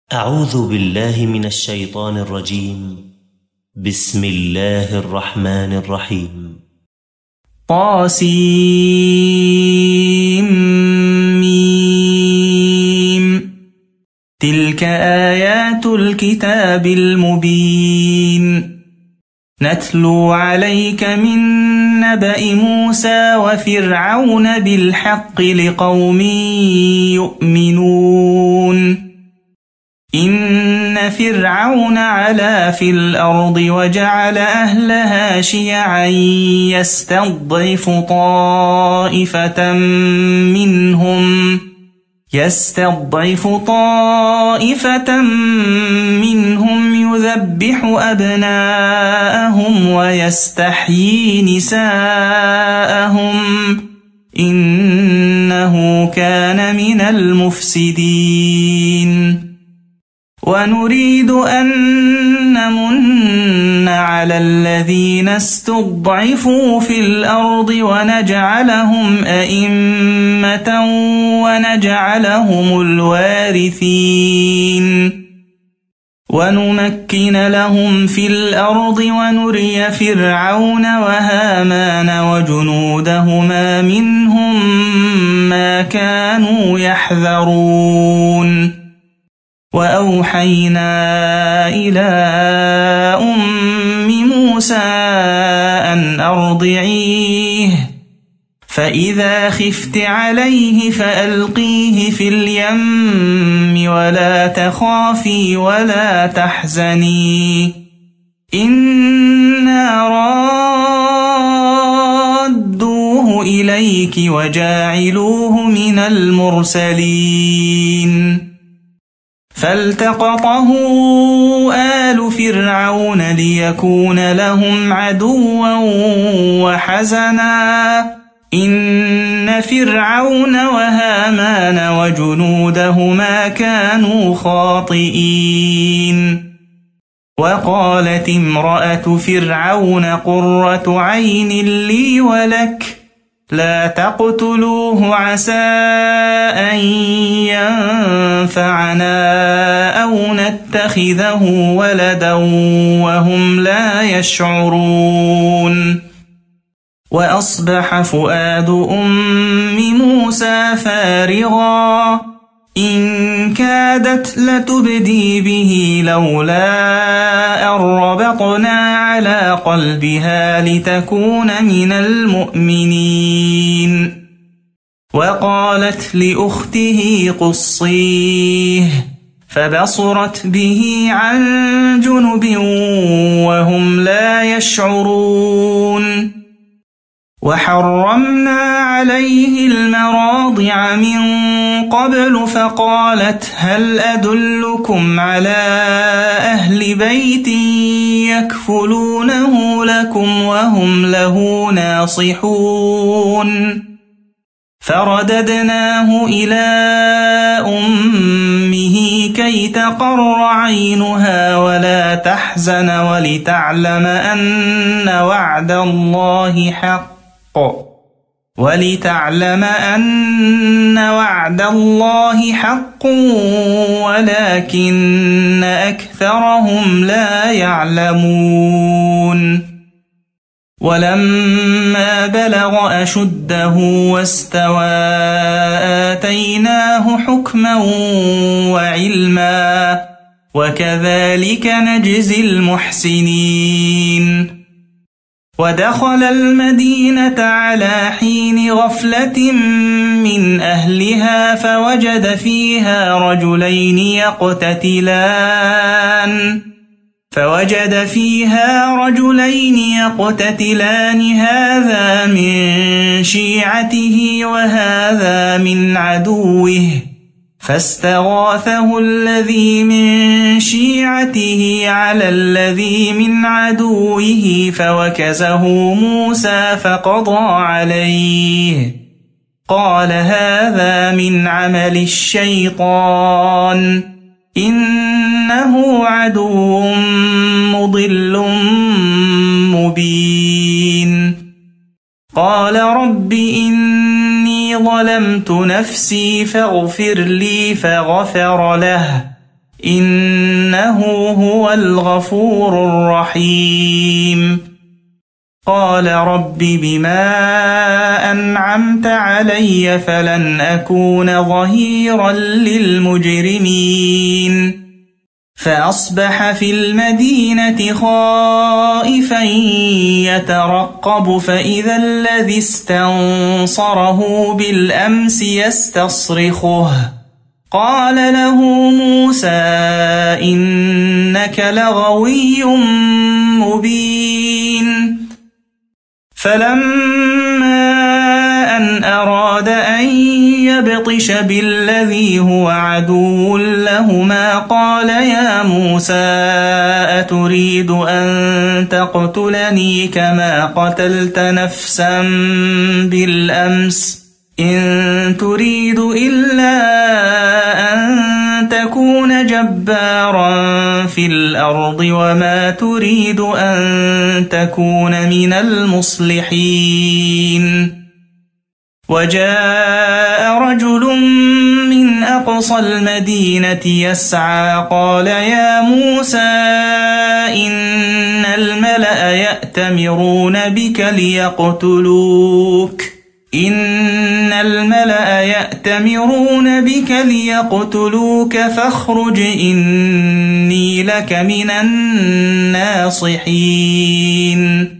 أعوذ بالله من الشيطان الرجيم. بسم الله الرحمن الرحيم. طاسيم. تلك آيات الكتاب المبين. نتلو عليك من نبأ موسى وفرعون بالحق لقوم يؤمنون. إن فرعون علا في الأرض وجعل أهلها شيعا يستضعف طائفة منهم يذبح أبناءهم ويستحيي نساءهم إنه كان من المفسدين. ونريد أن نمن على الذين استضعفوا في الأرض ونجعلهم أئمة ونجعلهم الوارثين. ونمكن لهم في الأرض ونري فرعون وهامان وجنودهما منهم ما كانوا يحذرون. وأوحينا إلى أم موسى أن أرضعيه فإذا خفت عليه فألقيه في اليم ولا تخافي ولا تحزني إنا رادوه إليك وجاعلوه من المرسلين. فالتقطه آل فرعون ليكون لهم عدوا وحزنا إن فرعون وهامان وجنودهما كانوا خاطئين. وقالت امرأة فرعون قرة عين لي ولك لا تقتلوه عسى أن ينفعنا أو نتخذه ولدا وهم لا يشعرون. وأصبح فؤاد أم موسى فارغا إن كادت لتبدي به لولا أن ربطنا على قلبها لتكون من المؤمنين. وقالت لأخته قصيه فبصرت به عن جنب وهم لا يشعرون. وحرمنا عليه المراضع من قبل فقالت هل أدلكم على أهل بيت يكفلونه لكم وهم له ناصحون. فرددناه إلى أمه كي تقر عينها ولا تحزن ولتعلم أن وعد الله حق ولكن أكثرهم لا يعلمون. ولما بلغ أشده واستوى آتيناه حكما وعلما وكذلك نجزي المحسنين. ودخل المدينة على حين غفلة من أهلها فوجد فيها رجلين يقتتلان هذا من شيعته وهذا من عدوه فاستغاثه الذي من شيعته على الذي من عدوه فوكزه موسى فقضى عليه قال هذا من عمل الشيطان إنه عدو مضل مبين. قال رب إني ظلمت نفسي فاغفر لي فغفر له إنه هو الغفور الرحيم قال رب بما أنعمت علي فلن أكون ظهيرا للمجرمين فأصبح في المدينة خائفا يترقب فإذا الذي استنصره بالأمس يستصرخه قال له موسى إنك لغوي مبين فلما أن أراد أن يبطش بالذي هو عدو لهما قال يا موسى أتريد أن تقتلني كما قتلت نفسا بالأمس إن تريد إلا أن تكون جبارا في الأرض وما تريد أن تكون من المصلحين وجاء رجل من أقصى المدينة يسعى قال يا موسى إن الملأ يأتمرون بك ليقتلوك فاخرج إني لك من الناصحين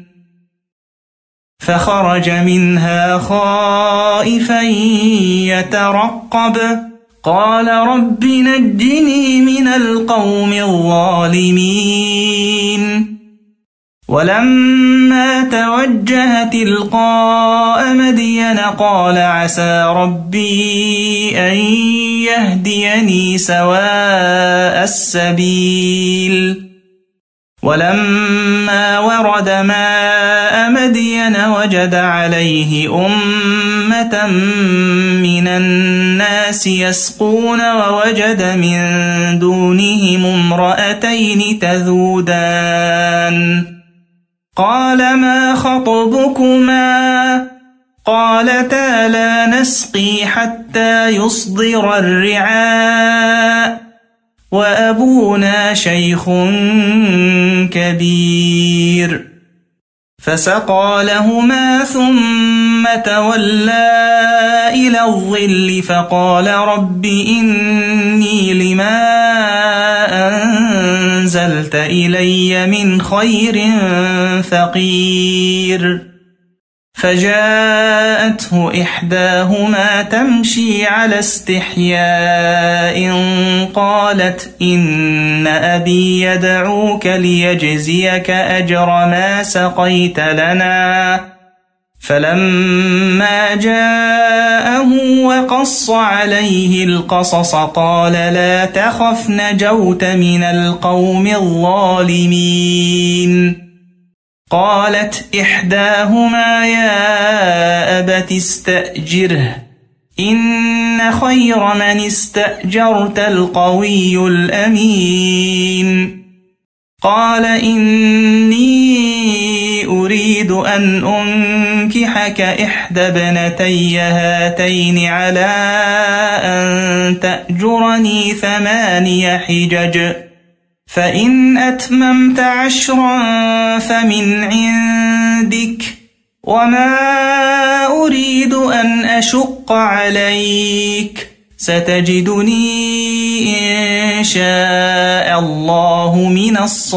فخرج منها خائفا يترقب قال رب نجني من القوم الظالمين ولما توجه تلقاء مدين قال عسى ربي أن يهديني سواء السبيل ولما ورد ماء مدين وجد عليه أمة من الناس يسقون ووجد من دونهم امرأتين تذودان قال ما خطبكما قالتا لا نسقي حتى يصدر الرعاء وأبونا شيخ كبير فسقى لهما ثم تولى إلى الظل فقال رب إني لما أنزلت إلي من خير فقير فجاءته إحداهما تمشي على استحياء قالت إن أبي يدعوك ليجزيك أجر ما سقيت لنا فلما جاءه وقص عليه القصص قال لا تخف نجوت من القوم الظالمين قالت إحداهما يا أبت استأجره إن خير من استأجرت القوي الأمين قال إني أريد أن أنكحك إحدى ابنتي هاتين على أن تأجرني 8 حجج فإن أتممت 10 فمن عندك وما أريد أن أشق عليك ستجدني إن شاء الله من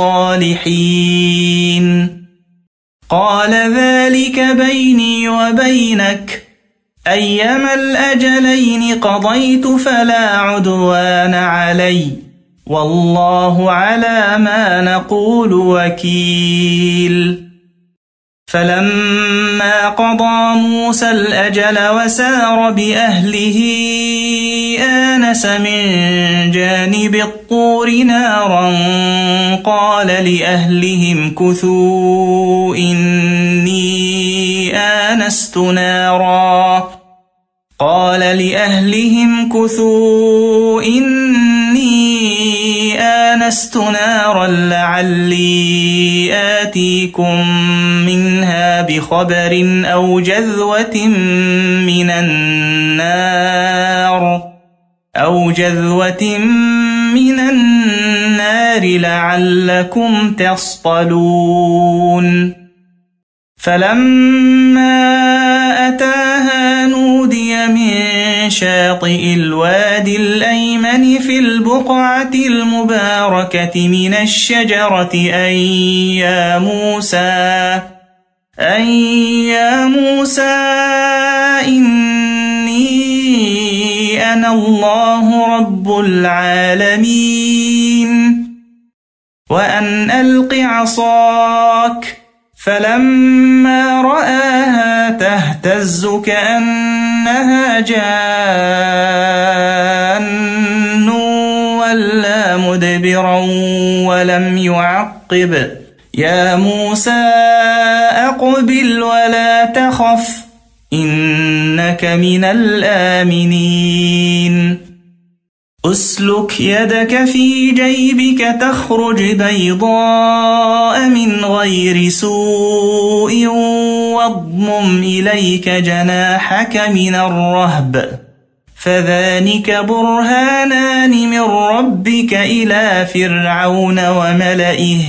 الصالحين قال ذلك بيني وبينك أيما الأجلين قضيت فلا عدوان علي والله على ما نقول وكيل فلما قضى موسى الأجل وسار بأهله آنس من جانب الطور نارا قال لأهلهم كثوا إني آنست نارا لعلي آتيكم منها بخبر أو جذوة من النار لعلكم تصطلون فلما أتاها نودي من شاطئ الوادي الأيمن في البقعة المباركة من الشجرة أن يا موسى إني أنا الله رب العالمين وأن ألق عصاك فلما رآها تهتز كأنها جان ولا مدبرا ولم يعقب يا موسى أقبل ولا تخف إنك من الآمنين أسلك يدك في جيبك تخرج بيضاء من غير سوء واضمم إليك جناحك من الرهب فذلك برهانان من ربك إلى فرعون وملئه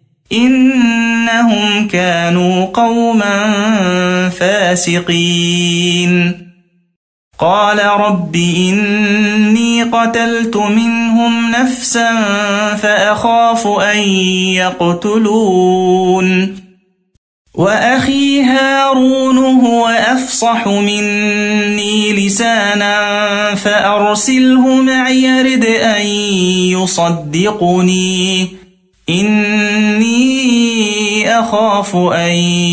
إنهم كانوا قوما فاسقين قال رب إني قتلت منهم نفسا فأخاف أن يقتلون وأخي هارون هو أفصح مني لسانا فأرسله معي يرد أن يصدقني إني أخاف أن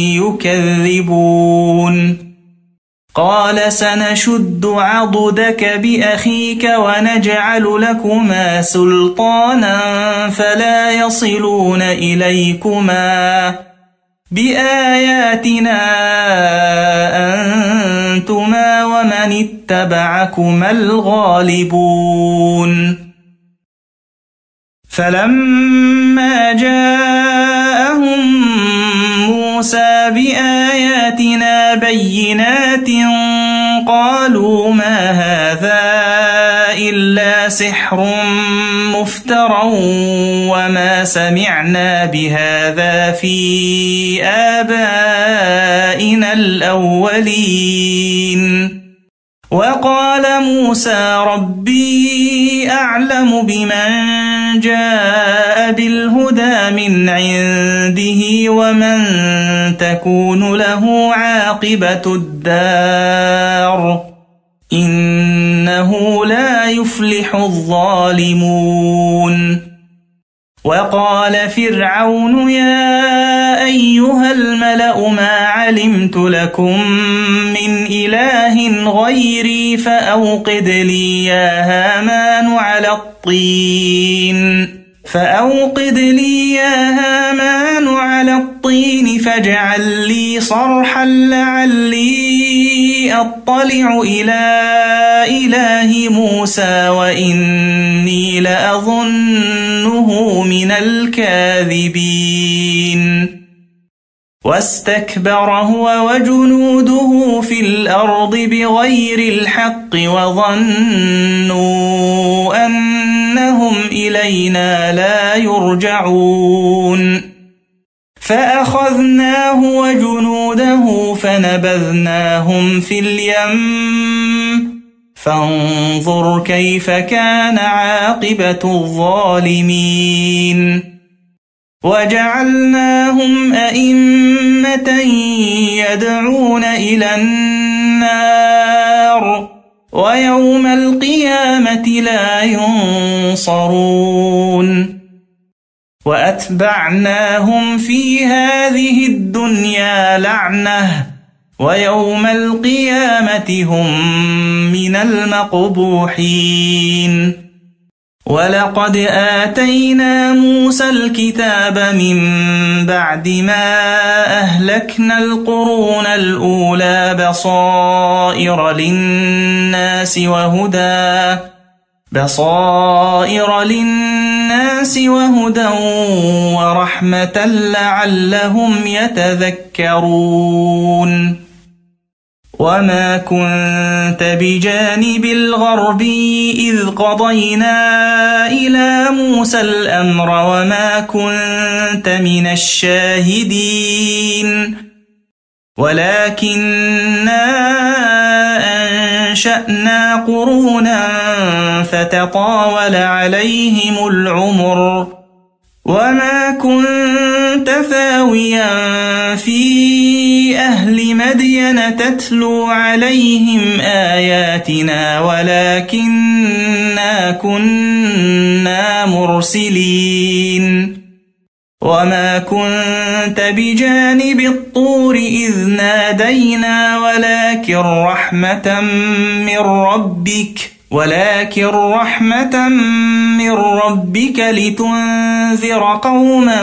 يكذبون قال سنشد عضدك بأخيك ونجعل لكما سلطانا فلا يصلون إليكما بآياتنا أنتما ومن اتبعكما الغالبون فلما جاءهم موسى بآياتنا بينات قالوا ما هذا إلا سحر مفترى وما سمعنا بهذا في آبائنا الأولين وقال موسى ربي أعلم بمن جاء بالهدى من عنده ومن تكون له عاقبة الدار إنه لا يفلح الظالمون وقال فرعون يا أيها الملأ ما علمت لكم من إله غيري فأوقد لي يا هامان على الطين فاجعل لي صرحا لعلي أطلع إلى إله موسى وإني لأظنه من الكاذبين واستكبر هو وجنوده في الأرض بغير الحق وظنوا أنهم إلينا لا يرجعون فأخذناه وجنوده فنبذناهم في اليم فانظر كيف كان عاقبة الظالمين وجعلناهم أئمة يدعون إلى النار ويوم القيامة لا ينصرون وأتبعناهم في هذه الدنيا لعنة ويوم القيامة هم من المقبوحين ولقد آتينا موسى الكتاب من بعد ما أهلكنا القرون الأولى بصائر للناس وهدى ورحمة لعلهم يتذكرون وما كنت بجانب الغربي إذ قضينا إلى موسى الأمر وما كنت من الشاهدين ولكننا أنشأنا قرونا فتطاول عليهم العمر وما كنت ثاويا في أهل مدين تتلو عليهم آياتنا ولكننا كنا مرسلين وما كنت بجانب الطور إذ نادينا ولكن رحمة من ربك لتنذر قوما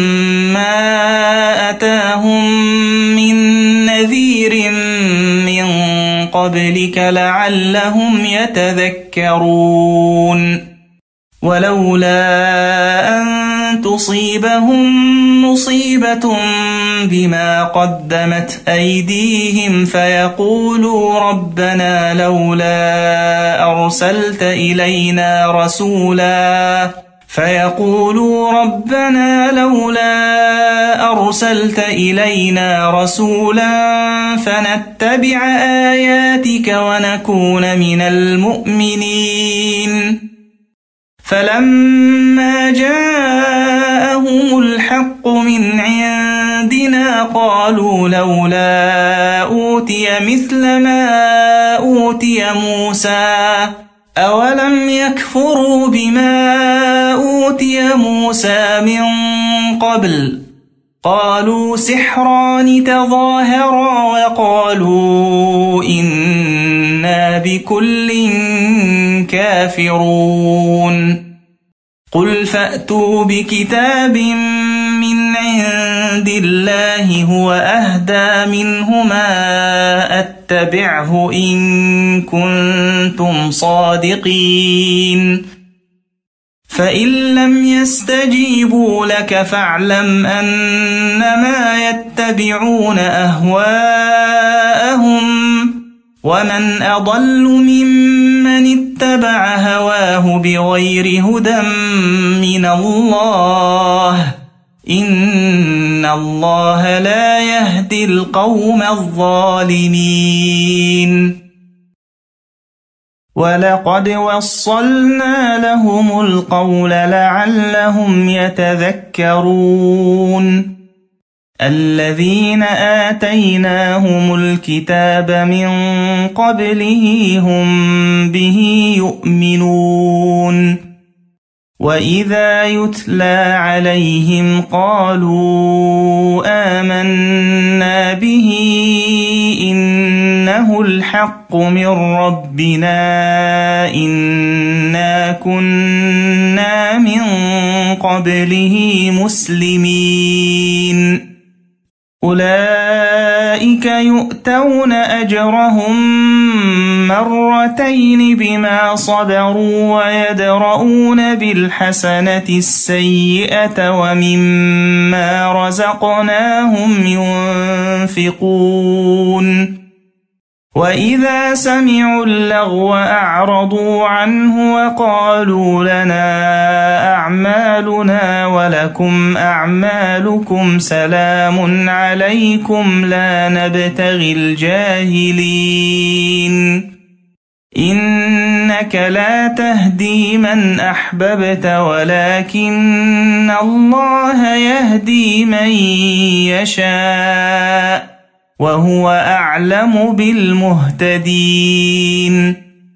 ما أتاهم من نذير من قبلك لعلهم يتذكرون ولولا أن تصيبهم مصيبة بما قدمت أيديهم فيقولوا ربنا لولا أرسلت إلينا رسولا فنتبع آياتك ونكون من المؤمنين فلما جاءهم الحق من عندنا قالوا لولا أوتي مثل ما أوتي موسى أولم يكفروا بما أوتي موسى من قبل قالوا سحران تظاهرا وقالوا إنا بكل كافرون قل فأتوا بكتاب من عند الله هو أهدى منهما أتبعه إن كنتم صادقين فإن لم يستجيبوا لك فاعلم أنما يتبعون أهواءهم ومن أضل ممن اتبع هواه بغير هدى من الله إن الله لا يهدي القوم الظالمين ولقد وصلنا لهم القول لعلهم يتذكرون الذين آتيناهم الكتاب من قبله هم به يؤمنون وإذا يتلى عليهم قالوا آمنا به إنه الحق من ربنا إنا كنا من قبله مسلمين أولئك يؤتون أجرهم مرتين بما صبروا ويدرؤون بالحسنة السيئة ومما رزقناهم ينفقون وإذا سمعوا اللغو أعرضوا عنه وقالوا لنا أعمالنا ولكم أعمالكم سلام عليكم لا نبتغي الجاهلين إنك لا تهدي من أحببت ولكن الله يهدي من يشاء وهو أعلم بالمهتدين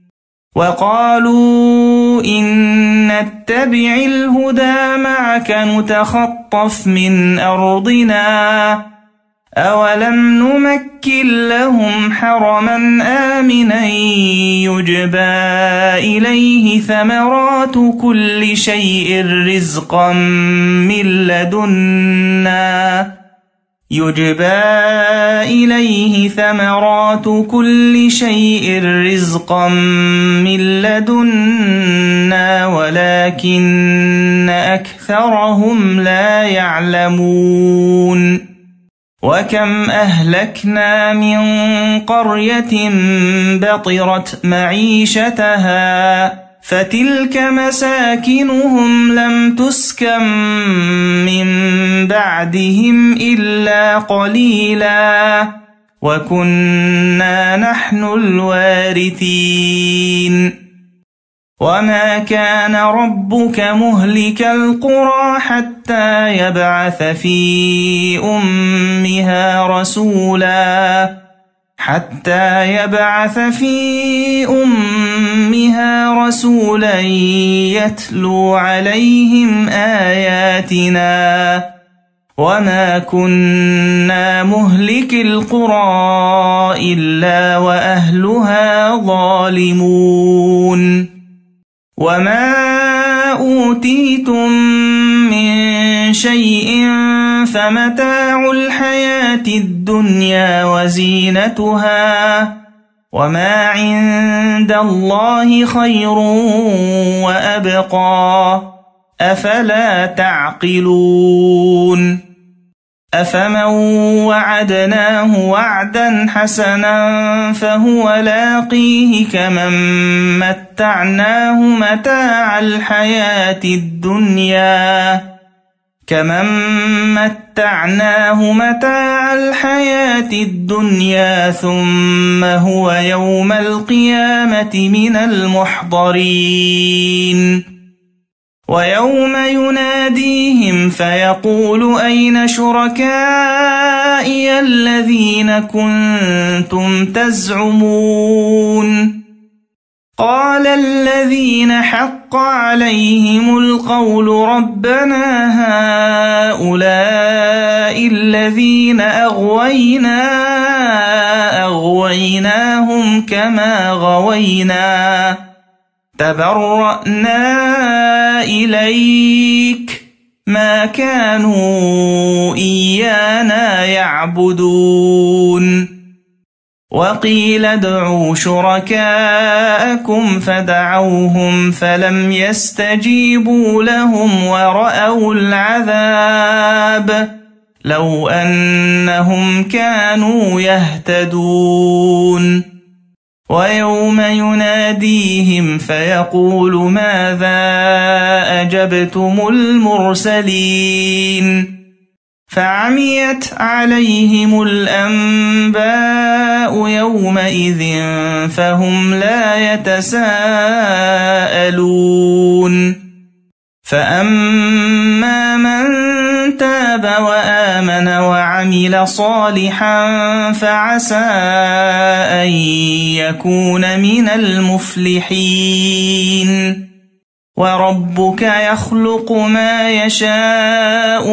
وقالوا إن نتبع الهدى معك نتخطف من أرضنا أولم نمكن لهم حرما آمنا يجبى إليه ثمرات كل شيء رزقا من لدنا ولكن أكثرهم لا يعلمون وكم أهلكنا من قرية بطرت معيشتها فتلك مساكنهم لم تسكن من بعدهم إلا قليلا وكنا نحن الوارثين وما كان ربك مهلك القرى حتى يبعث في أمها رسولا يتلو عليهم آياتنا وما كنا مهلك القرى إلا وأهلها ظالمون وما أوتيتم من شيء فمتاع الحياة الدنيا وزينتها وما عند الله خير وأبقى أفلا تعقلون أفمن وعدناه وعدا حسنا فهو لاقيه كمن متعناه متاع الحياة الدنيا ثم هو يوم القيامة من المحضرين ويوم يناديهم فيقول أين شركائي الذين كنتم تزعمون قال الذين حق عليهم القول ربنا هؤلاء الذين أغويناهم كما غوينا تبرأنا إليك ما كانوا إيانا يعبدون وقيل ادعوا شركاءكم فدعوهم فلم يستجيبوا لهم ورأوا العذاب لو أنهم كانوا يهتدون ويوم يناديهم فيقول ماذا أجبتم المرسلين فعميت عليهم الأنباء يومئذ فهم لا يتساءلون فأما من تاب وآمن وعمل صالحا فعسى أن يكون من المفلحين وربك يخلق ما يشاء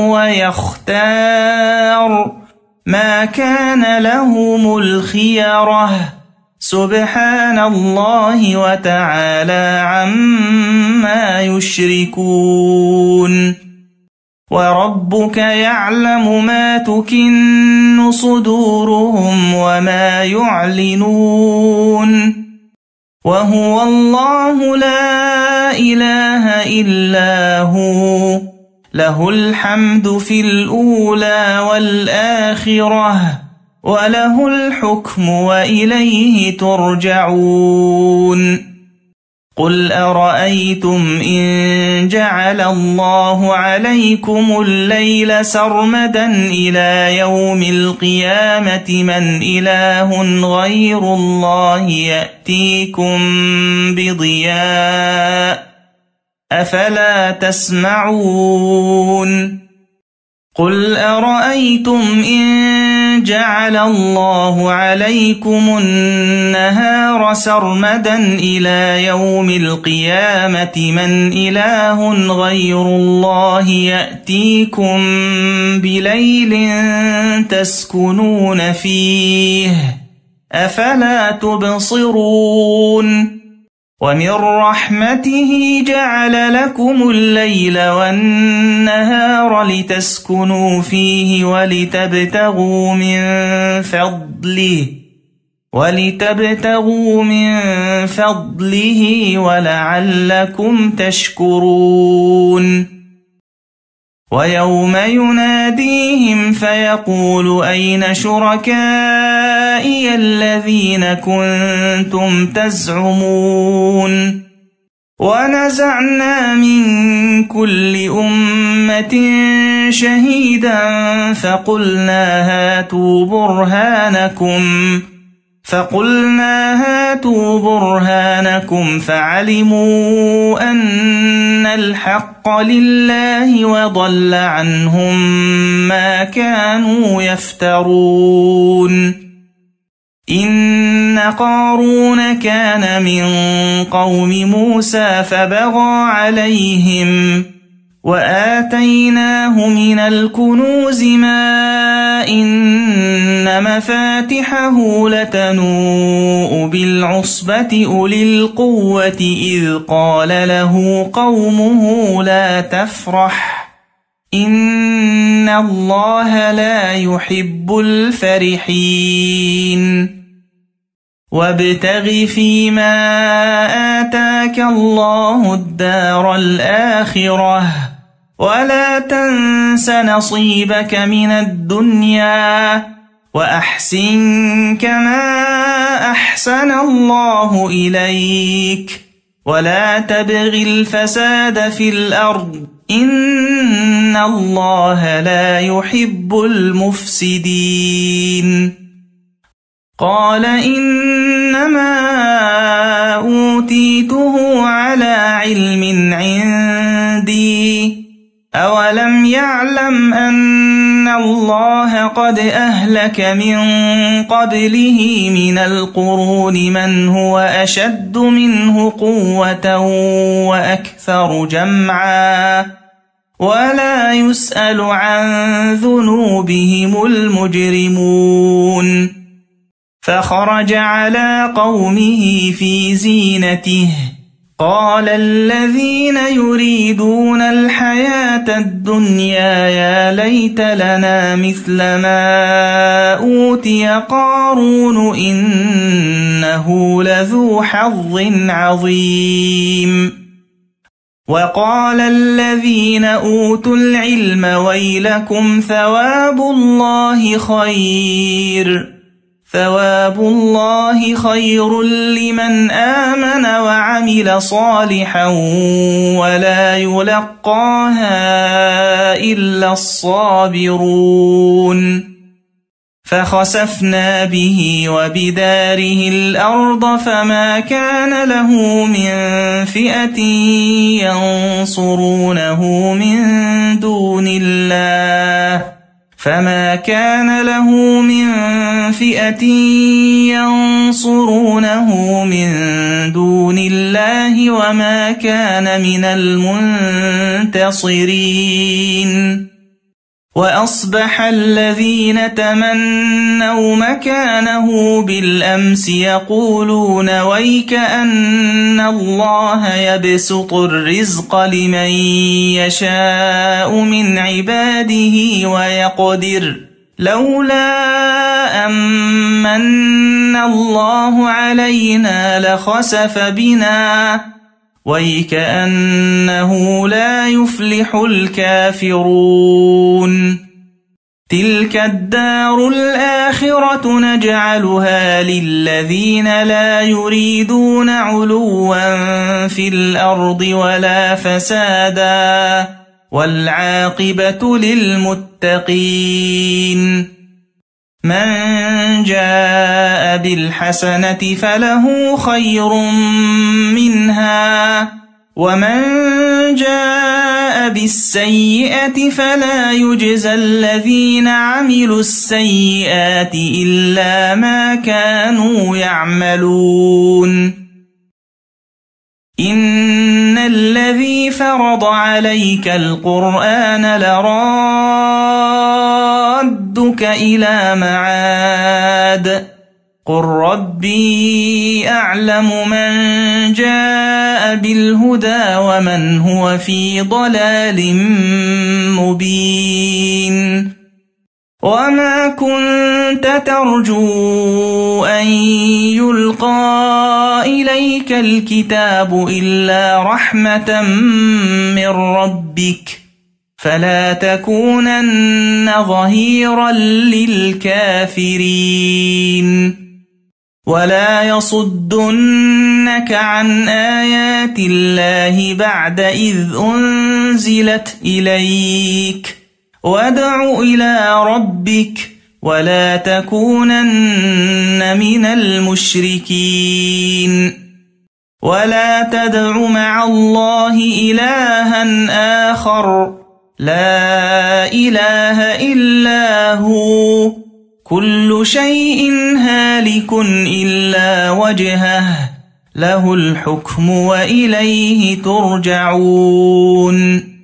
ويختار ما كان لهم الخيرة سبحان الله وتعالى عما يشركون وربك يعلم ما تكن صدورهم وما يعلنون وهو الله لا إله إلا هو له الحمد في الأولى والآخرة وله الحكم وإليه ترجعون قل أرأيتم إن جعل الله عليكم الليل سرمدا إلى يوم القيامة من إله غير الله يأتيكم بضياء أفلا تسمعون قل أرأيتم إن جعل الله عليكم النهار سرمدا إلى يوم القيامة من إله غير الله يأتيكم بليل تسكنون فيه أفلا تبصرون ومن رحمته جعل لكم الليل والنهار لتسكنوا فيه ولتبتغوا من فضله ولعلكم تشكرون ويوم يناديهم فيقول أين شركائي الذين كنتم تزعمون ونزعنا من كل أمة شهيدا فقلنا هاتوا برهانكم فعلموا أن الحق لله وضل عنهم ما كانوا يفترون إن قارون كان من قوم موسى فبغى عليهم وآتيناه من الكنوز ما إن مفاتحه لتنوء بالعصبة أولي القوة إذ قال له قومه لا تفرح إن الله لا يحب الفرحين وابتغ فيما آتاك الله الدار الآخرة ولا تنس نصيبك من الدنيا وأحسن كما أحسن الله إليك ولا تبغ الفساد في الأرض إن الله لا يحب المفسدين قال إنما أوتيته على علم عندي أولم يعلم أن الله قد أهلك من قبله من القرون من هو أشد منه قوة وأكثر جمعا ولا يسأل عن ذنوبهم المجرمون فخرج على قومه في زينته قال الذين يريدون الحياة الدنيا يا ليت لنا مثل ما أوتي قارون إنه لذو حظ عظيم وقال الذين أوتوا العلم ويلكم ثواب الله خير لمن آمن وعمل صالحا ولا يلقاها إلا الصابرون فخسفنا به وبداره الأرض فما كان له من فئة ينصرونه من دون الله وما كان من المنتصرين وأصبح الذين تمنوا مكانه بالأمس يقولون ويك أن الله يبسط الرزق لمن يشاء من عباده ويقدر لولا أمن الله علينا لخسف بنا ويكأنه لا يفلح الكافرون تلك الدار الآخرة نجعلها للذين لا يريدون علوا في الأرض ولا فسادا والعاقبة للمتقين من جاء بالحسنة فله خير منها ومن جاء بالسيئة فلا يجزى الذين عملوا السيئات إلا ما كانوا يعملون إن الذي فرض عليك القرآن لرادك إلى معاد قل ربي أعلم من جاء بالهدى ومن هو في ضلال مبين وما كنت ترجو أن يلقى إليك الكتاب إلا رحمة من ربك فلا تكونن ظهيرا للكافرين ولا يصدنك عن آيات الله بعد إذ أنزلت إليك وادع إلى ربك ولا تكونن من المشركين ولا تدع مع الله إلها آخر لا إله إلا هو كل شيء هالك إلا وجهه له الحكم وإليه ترجعون